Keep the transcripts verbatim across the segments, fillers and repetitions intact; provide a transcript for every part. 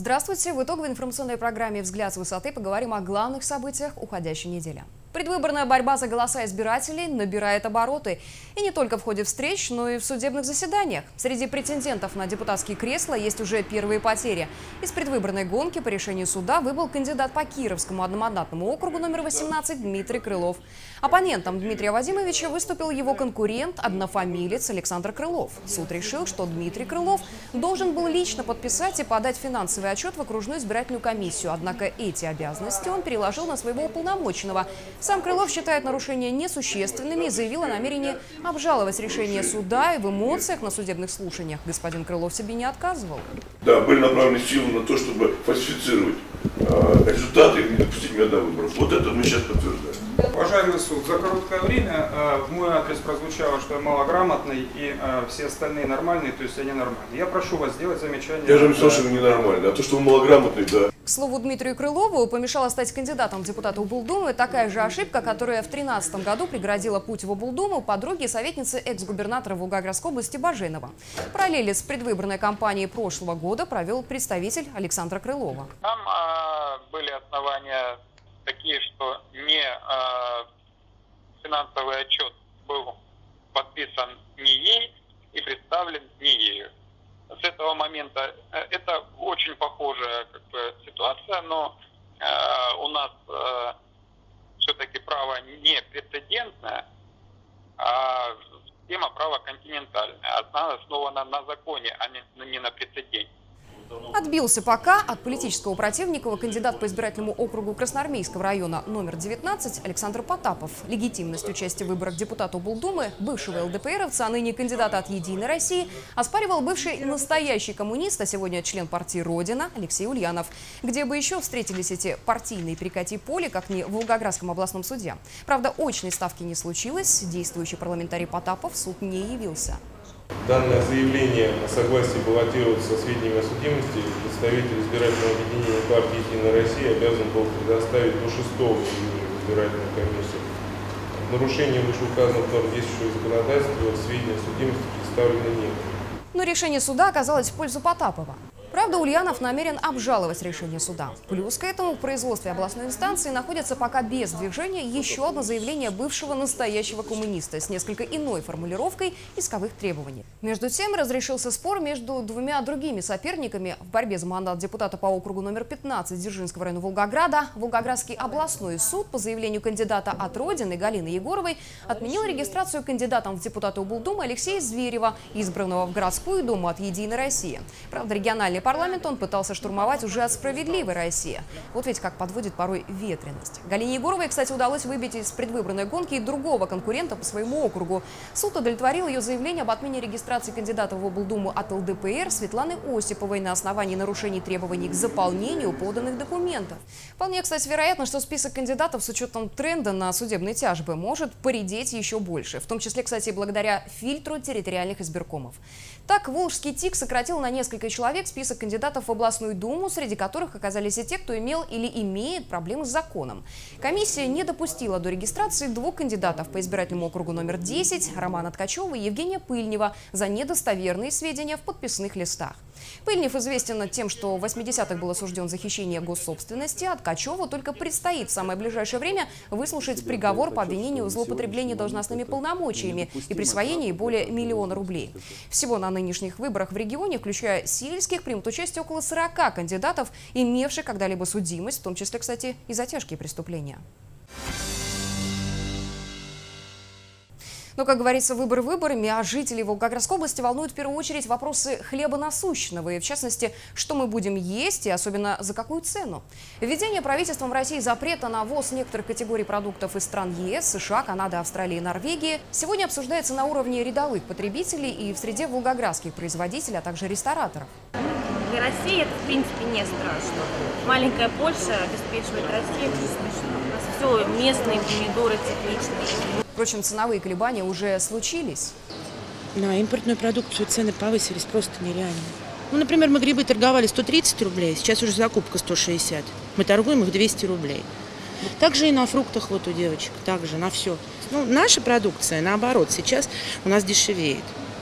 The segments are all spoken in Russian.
Здравствуйте! В итоговой информационной программе «Взгляд с высоты» поговорим о главных событиях уходящей недели. Предвыборная борьба за голоса избирателей набирает обороты. И не только в ходе встреч, но и в судебных заседаниях. Среди претендентов на депутатские кресла есть уже первые потери. Из предвыборной гонки по решению суда выбыл кандидат по Кировскому одномандатному округу номер восемнадцать Дмитрий Крылов. Оппонентом Дмитрия Вадимовича выступил его конкурент, однофамилец Александр Крылов. Суд решил, что Дмитрий Крылов должен был лично подписать и подать финансовый отчет в окружную избирательную комиссию. Однако эти обязанности он переложил на своего уполномоченного. Сам Крылов считает нарушения несущественными и заявил о намерении обжаловать решение суда, и в эмоциях на судебных слушаниях господин Крылов себе не отказывал. Да, были направлены силы на то, чтобы фальсифицировать э, результаты и не допустить меня до выборов. Вот это мы сейчас подтверждаем. Уважаемый суд, за короткое время э, в мой адрес прозвучало, что я малограмотный и э, все остальные нормальные, то есть они нормальные. Я прошу вас сделать замечание. Я же написал, что вы ненормальный, а то, что вы малограмотный, да. К слову, Дмитрию Крылову помешала стать кандидатом в депутаты облдумы такая же ошибка, которая в две тысячи тринадцатом году преградила путь в облдуму подруге советницы экс-губернатора Волгоградской области Баженова. Параллели с предвыборной кампанией прошлого года провел представитель Александра Крылова. Там а, были основания такие, что не а, финансовый отчет был подписан не ей и представлен не ею. С этого момента это очень похожая как бы, ситуация, но э, у нас э, все-таки право не прецедентное, а тема права континентальная. Она основана на законе, а не, не на прецеденте. Отбился пока от политического противника кандидат по избирательному округу Красноармейского района номер девятнадцать Александр Потапов. Легитимность участия в выборах депутата облдумы, бывшего ЛДПРовца, а ныне кандидата от «Единой России», оспаривал бывший настоящий коммунист, а сегодня член партии «Родина» Алексей Ульянов. Где бы еще встретились эти партийные перекати поле, как не в Волгоградском областном суде. Правда, очной ставки не случилось, действующий парламентарий Потапов в суд не явился. Данное заявление о согласии баллотироваться со сведениями о судимости представитель избирательного объединения партии «Единая Россия» обязан был предоставить до шестого июня в избирательную комиссию. В нарушении вышеуказанных норм действующего законодательства сведения о судимости представлены не были. Но решение суда оказалось в пользу Потапова. Правда, Ульянов намерен обжаловать решение суда. Плюс к этому в производстве областной инстанции находится пока без движения еще одно заявление бывшего настоящего коммуниста с несколько иной формулировкой исковых требований. Между тем разрешился спор между двумя другими соперниками в борьбе за мандат депутата по округу номер пятнадцать Дзержинского района Волгограда. Волгоградский областной суд по заявлению кандидата от Родины Галины Егоровой отменил регистрацию кандидатом в депутаты облдумы Алексея Зверева, избранного в городскую думу от «Единой России». Правда, региональный парламент он пытался штурмовать уже от «Справедливой России». Вот ведь как подводит порой ветренность. Галине Егоровой, кстати, удалось выбить из предвыборной гонки и другого конкурента по своему округу. Суд удовлетворил ее заявление об отмене регистрации кандидата в облдуму от ЛДПР Светланы Осиповой на основании нарушений требований к заполнению поданных документов. Вполне, кстати, вероятно, что список кандидатов с учетом тренда на судебные тяжбы может поредеть еще больше. В том числе, кстати, благодаря фильтру территориальных избиркомов. Так, Волжский ТИК сократил на несколько человек список кандидатов в областную думу, среди которых оказались и те, кто имел или имеет проблемы с законом. Комиссия не допустила до регистрации двух кандидатов по избирательному округу номер десять – Романа Ткачева и Евгения Пыльнева за недостоверные сведения в подписных листах. Пыльнев известен тем, что в восьмидесятых был осужден за хищение госсобственности, а Ткачеву только предстоит в самое ближайшее время выслушать приговор по обвинению в злоупотреблении должностными полномочиями и присвоении более миллиона рублей. Всего на нынешних выборах в регионе, включая сельских, примут участие около сорока кандидатов, имевших когда-либо судимость, в том числе, кстати, и за тяжкие преступления. Но, как говорится, выборы выборами, а жителей Волгоградской области волнуют в первую очередь вопросы хлеба насущного. И, в частности, что мы будем есть и особенно за какую цену. Введение правительством России запрета на ввоз некоторых категорий продуктов из стран ЕС, США, Канады, Австралии и Норвегии сегодня обсуждается на уровне рядовых потребителей и в среде волгоградских производителей, а также рестораторов. Для России это, в принципе, не страшно. Маленькая Польша обеспечивает Россию, это не смешно. У нас все местные помидоры тепличные. Впрочем, ценовые колебания уже случились. На импортную продукцию цены повысились просто нереально. Ну, например, мы грибы торговали сто тридцать рублей, сейчас уже закупка сто шестьдесят. Мы торгуем их двести рублей. Также и на фруктах вот у девочек, также на все. Ну, наша продукция, наоборот, сейчас у нас дешевеет.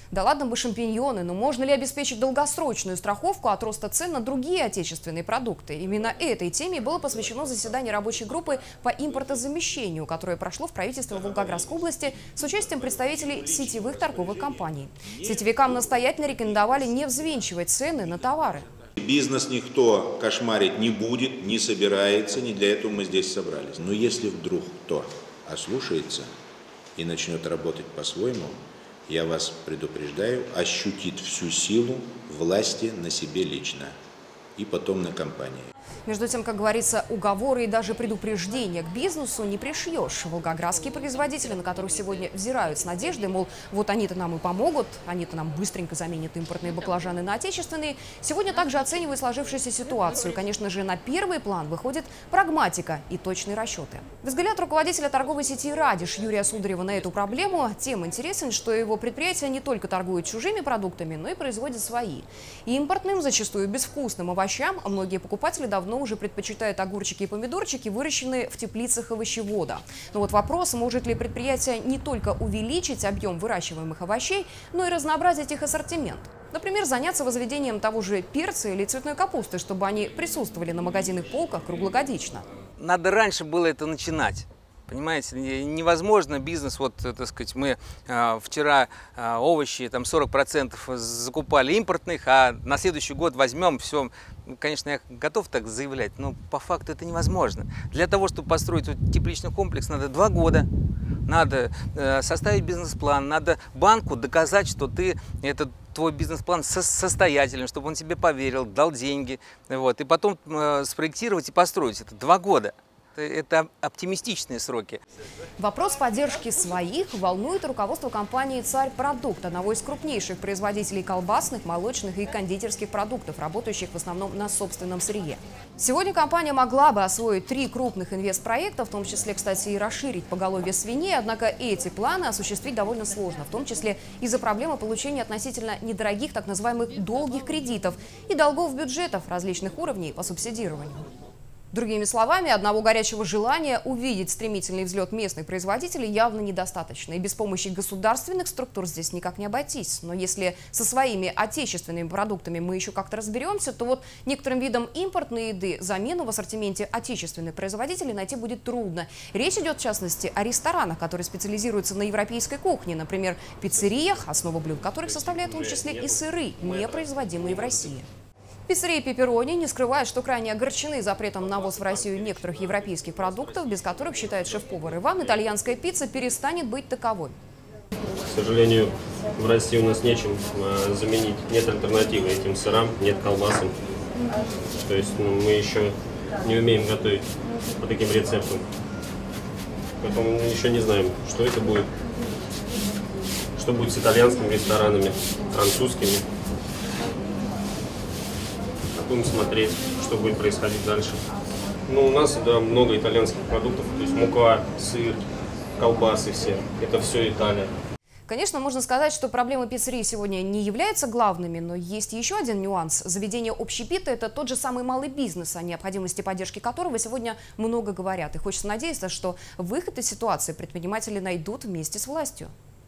Да ладно бы шампиньоны, но можно ли обеспечить долгосрочную страховку от роста цен на другие отечественные продукты? Именно этой теме было посвящено заседание рабочей группы по импортозамещению, которое прошло в правительстве Волгоградской области с участием представителей сетевых торговых компаний. Сетевикам настоятельно рекомендовали не взвинчивать цены на товары. Бизнес никто кошмарить не будет, не собирается, не для этого мы здесь собрались. Но если вдруг кто ослушается и начнет работать по-своему, я вас предупреждаю, ощутит всю силу власти на себе лично и потом на компании. Между тем, как говорится, уговоры и даже предупреждения к бизнесу не пришьешь. Волгоградские производители, на которых сегодня взирают с надеждой, мол, вот они-то нам и помогут, они-то нам быстренько заменят импортные баклажаны на отечественные, сегодня также оценивают сложившуюся ситуацию. Конечно же, на первый план выходит прагматика и точные расчеты. Взгляд руководителя торговой сети «Радиш» Юрия Сударева на эту проблему тем интересен, что его предприятие не только торгует чужими продуктами, но и производит свои. Импортным, зачастую безвкусным овощам многие покупатели давно уже предпочитают огурчики и помидорчики, выращенные в теплицах овощевода. Но вот вопрос, может ли предприятие не только увеличить объем выращиваемых овощей, но и разнообразить их ассортимент. Например, заняться возведением того же перца или цветной капусты, чтобы они присутствовали на магазинных полках круглогодично. Надо раньше было это начинать. Понимаете, невозможно бизнес, вот, так сказать, мы э, вчера э, овощи там сорок процентов закупали импортных, а на следующий год возьмем все. Ну, конечно, я готов так заявлять, но по факту это невозможно. Для того, чтобы построить вот тепличный комплекс, надо два года. Надо э, составить бизнес-план, надо банку доказать, что ты, этот твой бизнес-план со состоятелен, чтобы он тебе поверил, дал деньги. Вот, и потом э, спроектировать и построить. Это два года. Это оптимистичные сроки. Вопрос поддержки своих волнует руководство компании «Царь Продукт», одного из крупнейших производителей колбасных, молочных и кондитерских продуктов, работающих в основном на собственном сырье. Сегодня компания могла бы освоить три крупных инвестпроекта, в том числе, кстати, и расширить поголовье свиней, однако эти планы осуществить довольно сложно, в том числе из-за проблемы получения относительно недорогих так называемых долгих кредитов и долгов бюджетов различных уровней по субсидированию. Другими словами, одного горячего желания увидеть стремительный взлет местных производителей явно недостаточно. И без помощи государственных структур здесь никак не обойтись. Но если со своими отечественными продуктами мы еще как-то разберемся, то вот некоторым видам импортной еды замену в ассортименте отечественных производителей найти будет трудно. Речь идет, в частности, о ресторанах, которые специализируются на европейской кухне. Например, пиццериях, основу блюд которых составляют в том числе и сыры, не производимые в России. Пиццерия «Пепперони» не скрывает, что крайне огорчены запретом на ввоз в Россию некоторых европейских продуктов, без которых, считает шеф-повар Иван, итальянская пицца перестанет быть таковой. К сожалению, в России у нас нечем э, заменить, нет альтернативы этим сырам, нет колбасам. То есть ну, мы еще не умеем готовить по таким рецептам. Поэтому мы еще не знаем, что это будет, что будет с итальянскими ресторанами, французскими. Будем смотреть, что будет происходить дальше. Ну, у нас да, много итальянских продуктов, то есть мука, сыр, колбасы все. Это все Италия. Конечно, можно сказать, что проблемы пиццерии сегодня не являются главными, но есть еще один нюанс. Заведение общепита – это тот же самый малый бизнес, о необходимости поддержки которого сегодня много говорят. И хочется надеяться, что выход из ситуации предприниматели найдут вместе с властью.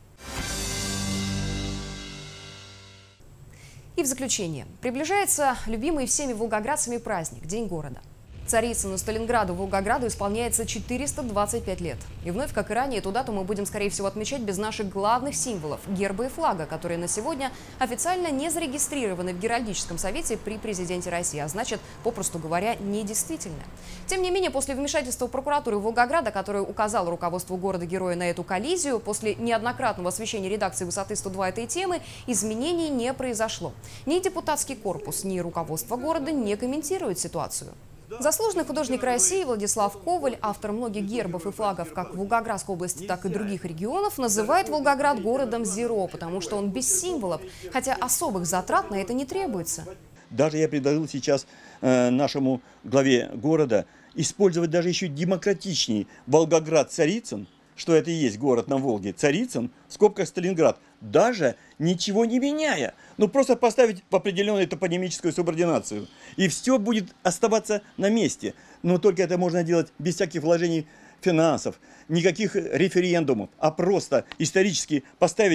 И в заключение. Приближается любимый всеми волгоградцами праздник – День города. Царицыну, Сталинграду, Волгограду исполняется четыреста двадцать пять лет. И вновь, как и ранее, эту дату мы будем, скорее всего, отмечать без наших главных символов – герба и флага, которые на сегодня официально не зарегистрированы в Геральдическом совете при президенте России, а значит, попросту говоря, недействительны. Тем не менее, после вмешательства прокуратуры Волгограда, которая указала руководству города-героя на эту коллизию, после неоднократного освещения редакции «Высоты сто два» этой темы, изменений не произошло. Ни депутатский корпус, ни руководство города не комментируют ситуацию. Заслуженный художник России Владислав Коваль, автор многих гербов и флагов как в Волгоградской области, так и других регионов, называет Волгоград городом зеро, потому что он без символов, хотя особых затрат на это не требуется. Даже я предложил сейчас э, нашему главе города использовать даже еще демократичнее Волгоград-Царицын, что это и есть город на Волге, Царицын, в скобках Сталинград, даже ничего не меняя. Ну, просто поставить в определенную топонимическую субординацию. И все будет оставаться на месте. Но только это можно делать без всяких вложений финансов, никаких референдумов, а просто исторически поставить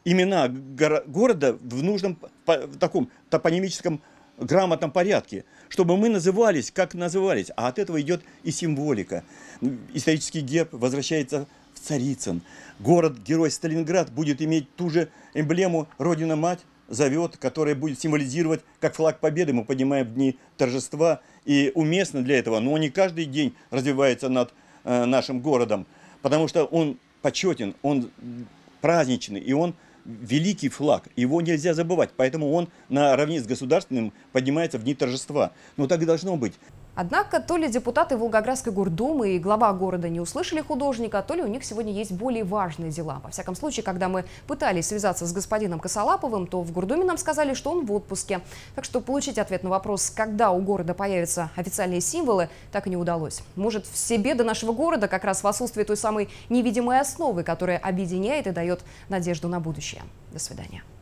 имена горо города в нужном по в таком топонимическом грамотном порядке, чтобы мы назывались, как назывались. А от этого идет и символика. Исторический герб возвращается в Царицын. Город-герой Сталинград будет иметь ту же эмблему «Родина-мать», зовет, которая будет символизировать, как флаг победы мы поднимаем в дни торжества. И уместно для этого, но он не каждый день развивается над э, нашим городом, потому что он почетен, он праздничный, и он великий флаг. Его нельзя забывать, поэтому он наравне с государственным поднимается в дни торжества. Но так и должно быть. Однако то ли депутаты Волгоградской гордумы и глава города не услышали художника, то ли у них сегодня есть более важные дела. Во всяком случае, когда мы пытались связаться с господином Косолаповым, то в гордуме нам сказали, что он в отпуске. Так что получить ответ на вопрос, когда у города появятся официальные символы, так и не удалось. Может, все беды нашего города как раз в отсутствии той самой невидимой основы, которая объединяет и дает надежду на будущее. До свидания.